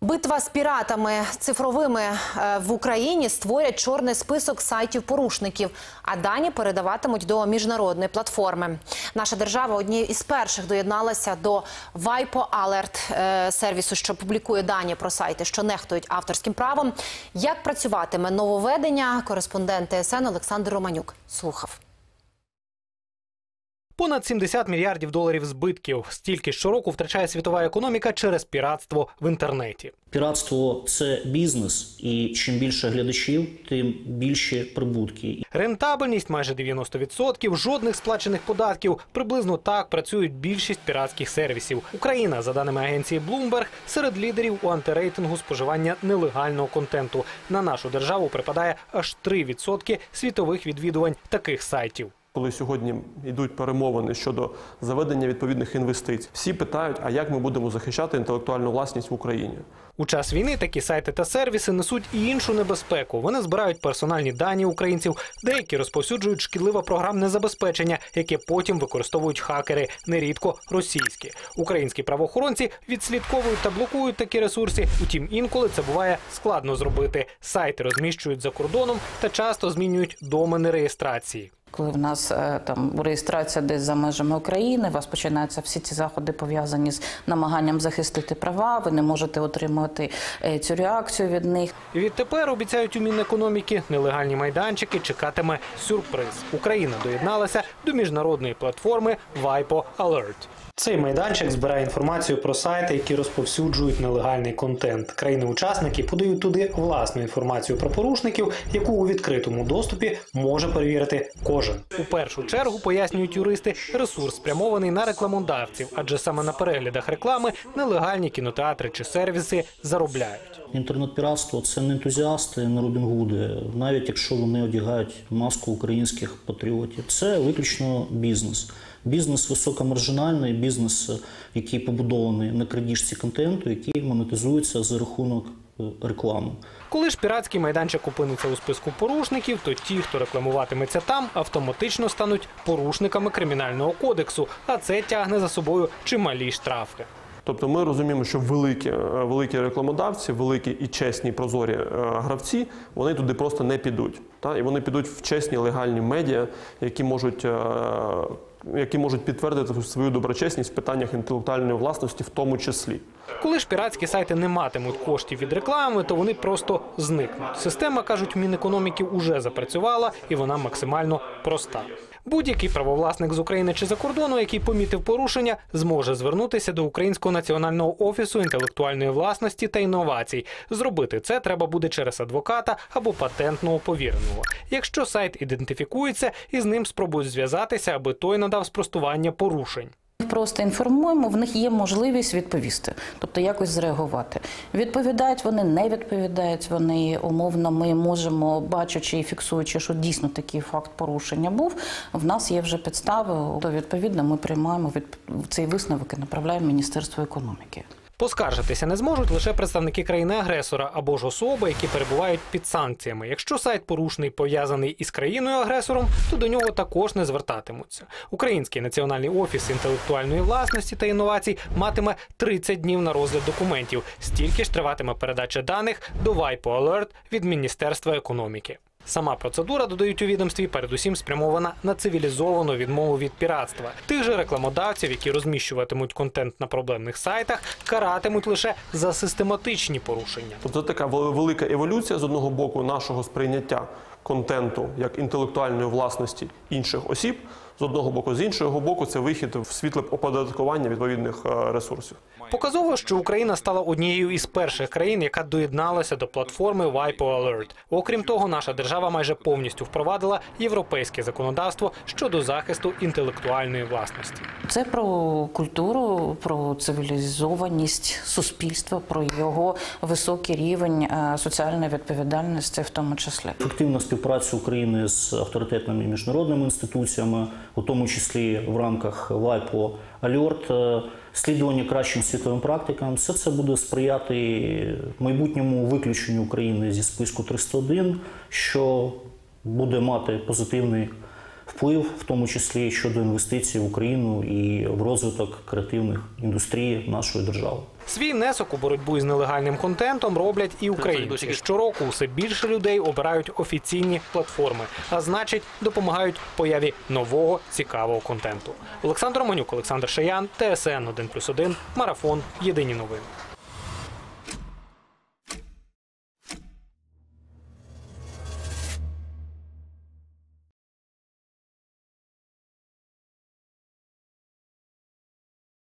Битва з піратами цифровими в Україні створять чорний список сайтів-порушників, а дані передаватимуть до міжнародної платформи. Наша держава однією із перших доєдналася до WIPO Alert сервісу, що публікує дані про сайти, що нехтують авторським правом. Як працюватиме нововведення, кореспондент ТСН Олександр Романюк слухав. Понад 70 мільярдів доларів збитків. Стільки щороку втрачає світова економіка через піратство в інтернеті. Піратство – це бізнес, і чим більше глядачів, тим більші прибутки. Рентабельність майже 90%, жодних сплачених податків. Приблизно так працюють більшість піратських сервісів. Україна, за даними агенції Bloomberg, серед лідерів у антирейтингу споживання нелегального контенту. На нашу державу припадає аж 3% світових відвідувань таких сайтів. Коли сьогодні йдуть перемовини щодо заведення відповідних інвестицій, всі питають, а як ми будемо захищати інтелектуальну власність в Україні? У час війни такі сайти та сервіси несуть і іншу небезпеку. Вони збирають персональні дані українців, деякі розповсюджують шкідливе програмне забезпечення, яке потім використовують хакери, нерідко російські. Українські правоохоронці відслідковують та блокують такі ресурси, утім інколи це буває складно зробити. Сайти розміщують за кордоном та часто змінюють домени реєстрації. Коли в нас там реєстрація десь за межами України, у вас починаються всі ці заходи, пов'язані з намаганням захистити права, ви не можете отримати цю реакцію від них. Відтепер, обіцяють у Мінекономіки, нелегальні майданчики чекатиме сюрприз. Україна доєдналася до міжнародної платформи WIPO Alert. Цей майданчик збирає інформацію про сайти, які розповсюджують нелегальний контент. Країни-учасники подають туди власну інформацію про порушників, яку у відкритому доступі може перевірити кожен. У першу чергу, пояснюють юристи, ресурс спрямований на рекламодавців, адже саме на переглядах реклами нелегальні кінотеатри чи сервіси заробляють. Інтернет-піратство – це не ентузіасти, не Робін Гуди, навіть якщо вони одягають маску українських патріотів. Це виключно бізнес. Бізнес високомаржинальний, бізнес, який побудований на крадіжці контенту, який монетизується за рахунок реклами. Коли ж піратський майданчик опиниться у списку порушників, то ті, хто рекламуватиметься там, автоматично стануть порушниками Кримінального кодексу, а це тягне за собою чималі штрафи. Тобто ми розуміємо, що великі рекламодавці, великі і чесні прозорі гравці, вони туди просто не підуть. І вони підуть в чесні легальні медіа, які можуть підтвердити свою доброчесність в питаннях інтелектуальної власності в тому числі. Коли ж піратські сайти не матимуть коштів від реклами, то вони просто зникнуть. Система, кажуть, Мінекономіки уже запрацювала і вона максимально проста. Будь-який правовласник з України чи за кордону, який помітив порушення, зможе звернутися до Українського національного офісу інтелектуальної власності та інновацій. Зробити це треба буде через адвоката або патентного повіреного. Якщо сайт ідентифікується, із ним спробують зв'язатися, аби той надав спростування порушень. Просто інформуємо, в них є можливість відповісти, тобто якось зреагувати. Відповідають вони, не відповідають вони, умовно ми можемо, бачачи і фіксуючи, що дійсно такий факт порушення був, в нас є вже підстави, то відповідно ми приймаємо цей висновок і направляємо в Міністерство економіки. Поскаржитися не зможуть лише представники країни-агресора або ж особи, які перебувають під санкціями. Якщо сайт порушений пов'язаний із країною-агресором, то до нього також не звертатимуться. Український національний офіс інтелектуальної власності та інновацій матиме 30 днів на розгляд документів. Стільки ж триватиме передача даних до WIPO Alert від Міністерства економіки. Сама процедура, додають у відомстві, передусім спрямована на цивілізовану відмову від піратства. Тих же рекламодавців, які розміщуватимуть контент на проблемних сайтах, каратимуть лише за систематичні порушення. Тобто це така велика еволюція, з одного боку, нашого сприйняття контенту як інтелектуальної власності інших осіб, з одного боку, з іншого боку, це вихід в світле оподаткування відповідних ресурсів. Показово, що Україна стала однією із перших країн, яка доєдналася до платформи WIPO Alert. Окрім того, наша держава майже повністю впровадила європейське законодавство щодо захисту інтелектуальної власності. Це про культуру, про цивілізованість суспільства, про його високий рівень соціальної відповідальності в тому числі. Ефективна співпраця України з авторитетними міжнародними інституціями, у тому числі в рамках WIPO Alert, слідування кращим світовим практикам, все це буде сприяти майбутньому виключенню України зі списку 301, що буде мати позитивний вплив, в тому числі щодо інвестицій в Україну і в розвиток креативних індустрій нашої держави. Свій внесок у боротьбу із нелегальним контентом роблять і українці. Щороку все більше людей обирають офіційні платформи, а значить, допомагають появі нового цікавого контенту. Олександр Романюк, Олександр Шаян, ТСН 1+1, Марафон. Єдині новини.